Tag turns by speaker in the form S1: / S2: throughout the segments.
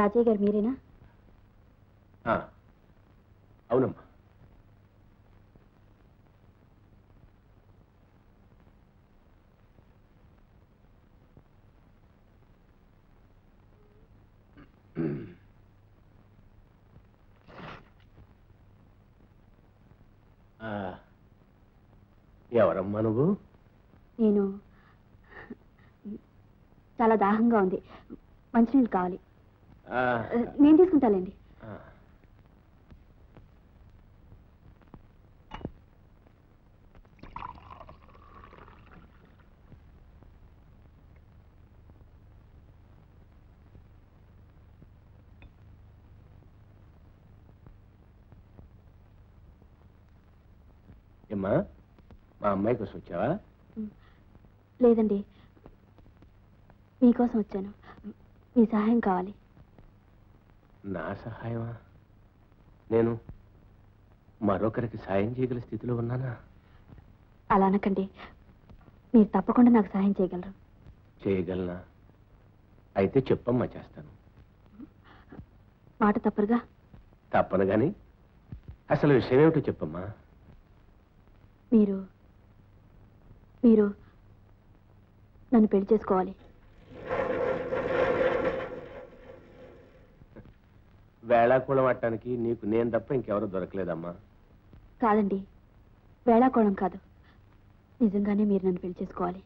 S1: రాజయ్య గారు మీరేనా?
S2: అవునమ్మా. ఎవరమ్మా నువ్వు?
S1: నేను చాలా దాహంగా ఉంది, మంచినీళ్ళు కావాలి. నేను తీసుకుంటానండి.
S2: ఏమ్మా, మా అమ్మాయి కోసం వచ్చావా?
S1: లేదండి, మీకోసం వచ్చాను. మీ సహాయం కావాలి.
S2: నా సహాయమా? నేను మరొకరికి సాయం చేయగల స్థితిలో ఉన్నానా?
S1: అలా అనకండి, మీరు తప్పకుండా నాకు సహాయం చేయగలరు.
S2: చేయగలనా? అయితే చెప్పమ్మా, చేస్తాను.
S1: మాట తప్పరుగా?
S2: తప్పను గాని అసలు విషయం ఏమిటో చెప్పమ్మా.
S1: మీరు మీరు నన్ను పెళ్లి చేసుకోవాలి.
S2: వేళాకోళం ఆడటానికి నీకు నేను తప్ప ఇంకెవరూ దొరకలేదమ్మా.
S1: కాదండి, వేళాకోళం కాదు, నిజంగానే మీరు నన్ను పెళ్లి చేసుకోవాలి.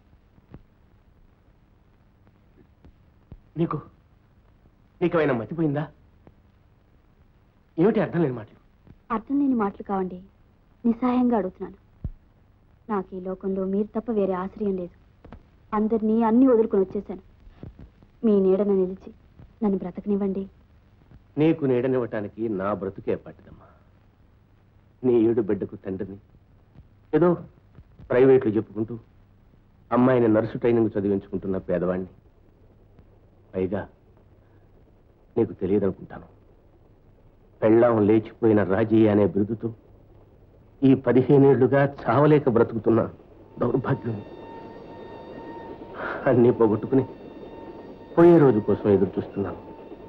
S2: నీకేమైనా మతిపోయిందా? ఏమిటి అర్థం లేని మాటలు?
S1: అర్థం లేని మాటలు కావండి, నిస్సహాయంగా అడుగుతున్నాను. నాకు ఈ లోకంలో మీరు తప్ప వేరే ఆశ్రయం లేదు. అందరినీ అన్నీ వదులుకొని వచ్చేసాను. మీ నీడన నిలిచి నన్ను బ్రతకనివ్వండి.
S2: నీకు నీడనివ్వటానికి నా బ్రతుకే పట్టదమ్మా. నీ ఏడు బిడ్డకు తండ్రిని ఏదో ప్రైవేట్లు చెప్పుకుంటూ అమ్మాయిని నర్సు ట్రైనింగ్ చదివించుకుంటున్న పేదవాణ్ణి. పైగా నీకు తెలియదనుకుంటాను, పెళ్ళాం లేచిపోయిన రాజయ్య అనే బిరుదుతో ఈ 15 ఏళ్లుగా చావలేక బ్రతుకుతున్న దౌర్భాగ్యం. అన్నీ పోగొట్టుకుని పోయే రోజు కోసం ఎదురు చూస్తున్నాను.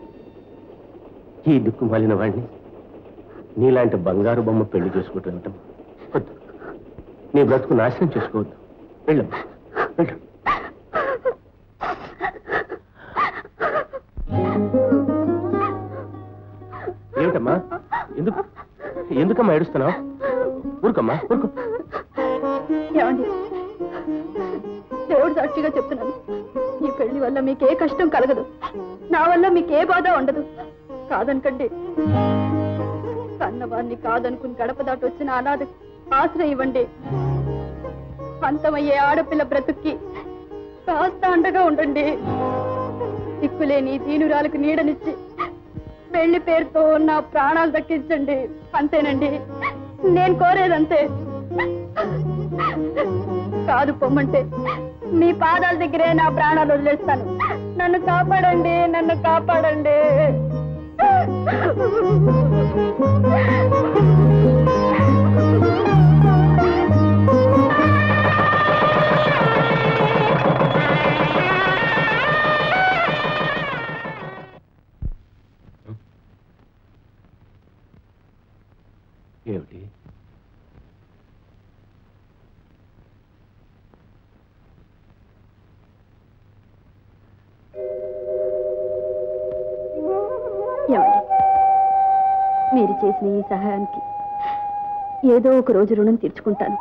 S2: ఈ దిక్కుమాలిన వాడిని నీలాంటి బంగారు బొమ్మ పెళ్లి చేసుకోవటం ఏమిటమ్మా? వద్దు, నీ బ్రతుకు నాశనం చేసుకోవద్దు. వెళ్ళమ్మా, వెళ్ళు. ఏమిటమ్మా, ఎందుకమ్మా ఏడుస్తున్నావు? ఊరుకమ్మా, ఊరుకో.
S1: దేవుడు సాక్షిగా చెప్తున్నాను, ఈ పెళ్లి వల్ల మీకే కష్టం కలగదు, నా వల్ల మీకే బాధ ఉండదు. కాదనకండి. కన్నవాడిని కాదనుకుని గడప దాటి వచ్చిన అనాథ ఆశ్రయం ఇవ్వండి. అంతమయ్యే ఆడపిల్ల బ్రతుక్కి కాస్త అండగా ఉండండి. దిక్కులేని దీనురాలకు నీడనిచ్చి పెళ్లి పేరుతో నా ప్రాణాలు దక్కించండి. అంతేనండి, నేను కోరేదంతే. కాదు పొమ్మంటే మీ పాదాల దగ్గరే నా ప్రాణాలు వదిలేస్తాను. నన్ను కాపాడండి, నన్ను కాపాడండి.
S2: ఏమిటి?
S1: మీరు చేసిన ఈ సహాయానికి ఏదో ఒక రోజు రుణం తీర్చుకుంటాను.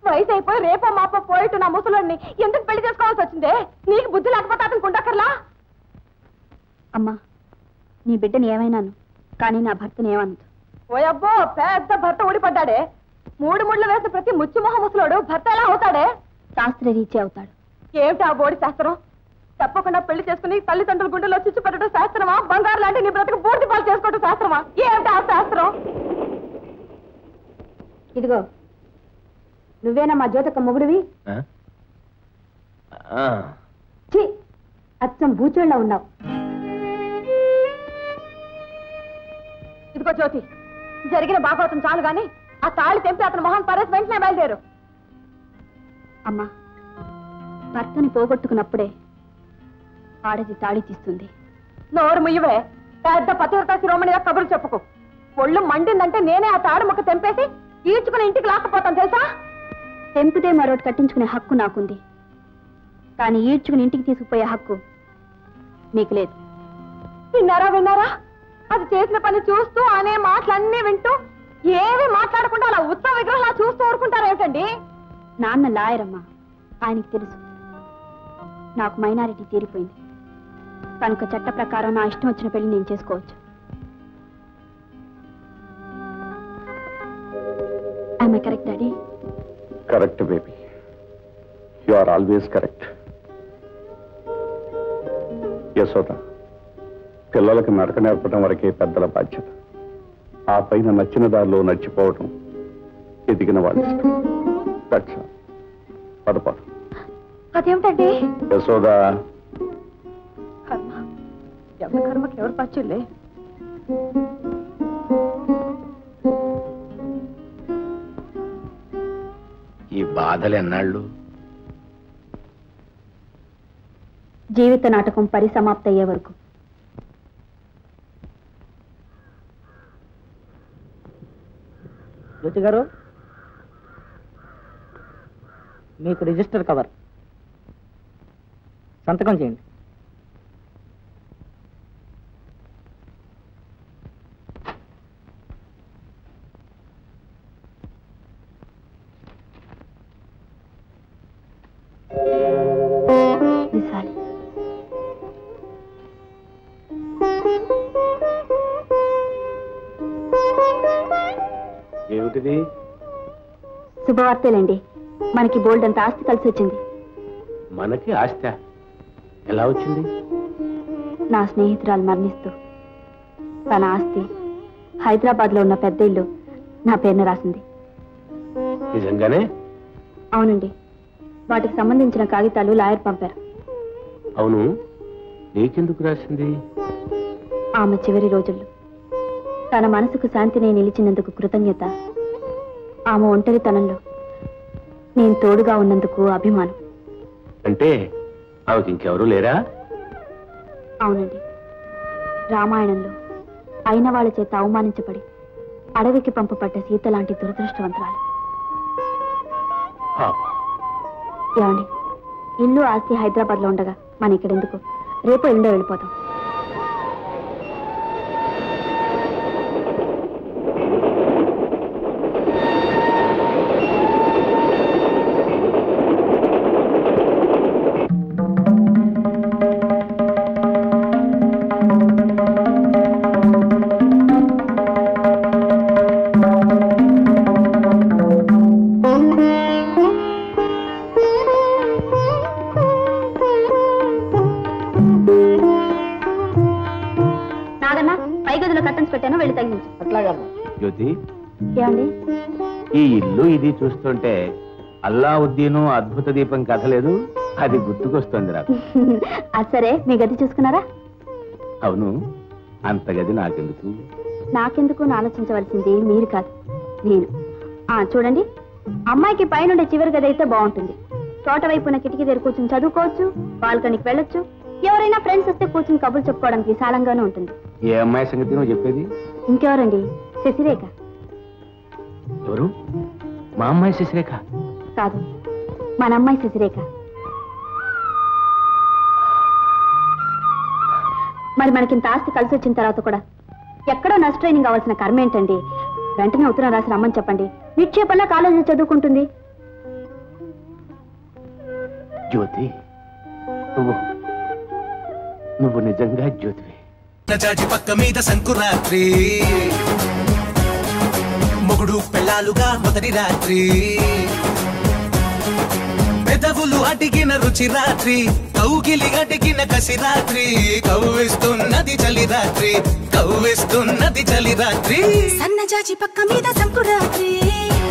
S3: వయసు అయిపోయి రేపో మాపో పోయిట్టు నా ముసలోడిని ఎందుకు పెళ్లి చేసుకోవాల్సి వచ్చిందే? నీకు బుద్ధి లేకపోతే అతను కుండకర్లా?
S1: అమ్మా, నీ బిడ్డని ఏమైనాను, కానీ నా భర్తని ఏమన్నదు.
S3: ఓయబ్బో, పెద్ద భర్త ఊడిపడ్డాడే. 3 ముళ్ళు వేసిన ప్రతి ముచ్చుమొహ ముసలోడు భర్త ఎలా అవుతాడే?
S1: శాస్త్ర రీచి అవుతాడు.
S3: ఏమిటి ఆ బోడి శాస్త్రం? తప్పకుండా పెళ్లి చేసుకుని తల్లిదండ్రుల గుండెల్లో చుచ్చు పెట్టడం శాస్త్రమా? బంగారు లాంటి నీ బ్రతుకు పూర్తి పాలు చేసుకోవడం శాస్త్రమా? ఏమిటి ఆ శాస్త్రం?
S1: ఇదిగో, నువ్వేనా మా జ్యోతక్క మొగుడివి? అచ్చం బూచోళ్ళ ఉన్నావు.
S3: ఇదిగో జ్యోతి, జరిగిన భాగవతం చాలు గాని ఆ తాళి తెంపి అతను మొహం పరేసి వెంటనే బయలుదేరు.
S1: అమ్మా, భర్తని పోగొట్టుకున్నప్పుడే ఆడది తాళి తీస్తుంది.
S3: నోరు ముయ్యవే, పెద్ద పతివ్రత శిరోమణిగా కబుర్లు చెప్పుకో. ఒళ్ళు మండిందంటే నేనే ఆ తాడు ముక్క తెంపేసి ఈడ్చుకుని ఇంటికి లాక్కపోతాను తెలుసా?
S1: తెంపితే మరొకటి కట్టించుకునే హక్కు నాకుంది, కానీ ఈడ్చుకుని ఇంటికి తీసుకుపోయే హక్కు మీకు లేదు.
S3: విన్నారా? అది చేసిన పని చూస్తూ అనే మాటలన్నీ వింటూ ఏమీ మాట్లాడకుండా అలా ఉత్సవ విగ్రహంలా చూస్తూ ఊరుకుంటారేమిటండి?
S1: నాన్న లాయరమ్మా, ఆయనకి తెలుసు నాకు మైనారిటీ తీరిపోయింది కనుక చట్ట ప్రకారం నా ఇష్టం వచ్చిన పెళ్లి నేను చేసుకోవచ్చు. Am I correct, Daddy?
S4: Correct, baby. You are always correct. Yashoda, పిల్లలకు నడక నేర్పడం వరకే పెద్దల బాధ్యత. ఆ పైన నచ్చిన దారిలో నడిచిపోవడం ఎదిగిన వాళ్ళ ఇష్టం. పదపాదు.
S3: అదేమిటండి?
S4: యశోద,
S3: కర్మ, ఎవరి కర్మకి ఎవరు పచ్చులే.
S2: ఈ బాధలు ఎన్నాళ్ళు?
S1: జీవిత నాటకం పరిసమాప్తి అయ్యే వరకు.
S5: జ్యోతి గారు, మీకు రిజిస్టర్ కవర్. సంతకం చేయండి.
S2: ఏమిటిది?
S1: శుభవార్తేలండి, మనకి బోల్డ్ అంత ఆస్తి కలిసి వచ్చింది.
S2: మనకి ఆస్తి ఎలా వచ్చింది?
S1: నా స్నేహితురాలు మరణిస్తూ తన ఆస్తి హైదరాబాద్ లో ఉన్న పెద్ద ఇల్లు నా పేరున రాసింది.
S2: నిజంగానే?
S1: అవునండి, వాటికి సంబంధించిన కాగితాలు లాయర్ పంపారు.
S2: అవును, నీకెందుకు రాసింది?
S1: ఆమె చివరి రోజుల్లో తన మనసుకు శాంతిని నిలిచినందుకు కృతజ్ఞత, ఆమె ఒంటరితనంలో నేను తోడుగా ఉన్నందుకు అభిమానం.
S2: అంటే ఆమెకి ఇంకెవరూ లేరా?
S1: అవునండి, రామాయణంలో అయిన వాళ్ళ చేత అవమానించబడి అడవికి పంపబడ్డ సీత లాంటి దురదృష్టవంతురాలు. ఏమండి, ఇల్లు ఆస్తి హైదరాబాద్ లో ఉండగా మన ఇక్కడెందుకు? రేపు ఎల్లుండో వెళ్ళిపోతాం.
S2: జ్యోతి,
S1: ఏమండి,
S2: ఈ ఇల్లు ఇది చూస్తుంటే అల్లావుద్దీను అద్భుత దీపం కథ లేదు, అది గుర్తుకొస్తుంది నాకు.
S1: అది సరే, మీ గది చూసుకున్నారా?
S2: అవును, అంత గది నాకెందుకు?
S1: నాకెందుకు ఆలోచించవలసింది మీరు కాదు, నేను. చూడండి, అమ్మాయికి పైనుండే చివరి గది అయితే బాగుంటుంది. తోట వైపున కిటికీ దగ్గర కూర్చొని చదువుకోవచ్చు, బాల్కనీకి వెళ్ళొచ్చు, ఎవరైనా ఫ్రెండ్స్ వస్తే కూర్చొని కబుర్లు చెప్పుకోవడానికి విశాలంగానే ఉంటుంది.
S2: ఏ అమ్మాయి సంగతి నువ్వు చెప్పేది?
S1: ఇంకెవరండి? శశిరేఖ.
S2: ఎవరు? మా అమ్మాయి శశిరేఖ
S1: కాదు, మన అమ్మాయి శశిరేఖ. మరి మనకింత ఆస్తి కలిసి వచ్చిన తర్వాత కూడా ఎక్కడో నర్స్ ట్రైనింగ్ కావాల్సిన కర్మ ఏంటండి? వెంటనే ఉత్తరం రాసి రమ్మని చెప్పండి, నిక్షేపంలో కాలేజీలో చదువుకుంటుంది.
S2: జ్యోతి, నువ్వు నిజంగా జ్యోతివే.
S6: చాచి పక్క మీద సంకురాత్రి, మొగుడు పెళ్ళాలుగా మొదటి రాత్రి, పెదవులు అడిగిన రుచి రాత్రి, కౌగిలి అడిగిన కసి రాత్రి, కవ్విస్తున్నది చలి రాత్రి, కవ్విస్తున్నది చలి రాత్రి.
S7: సన్నజాజి పక్క మీద సంకురాత్రి,